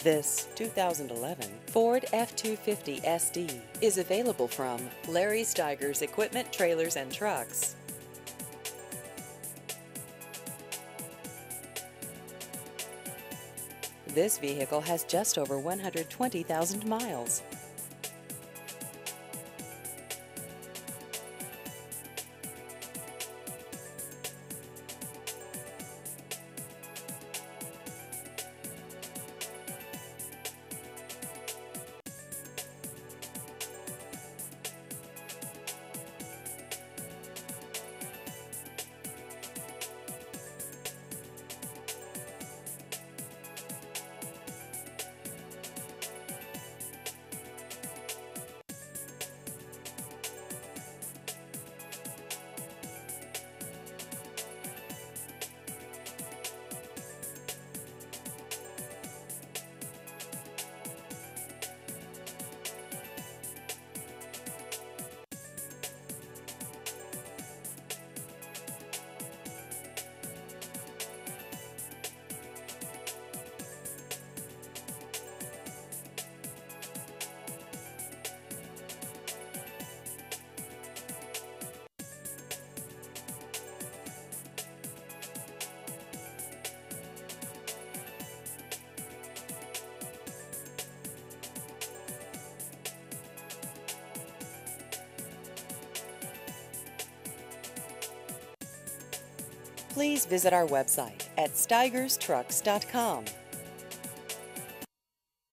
This 2011 Ford F-250 SD is available from Larry Stigers Equipment, Trailers, and Trucks. This vehicle has just over 120,000 miles. Please visit our website at stigerstrucks.com.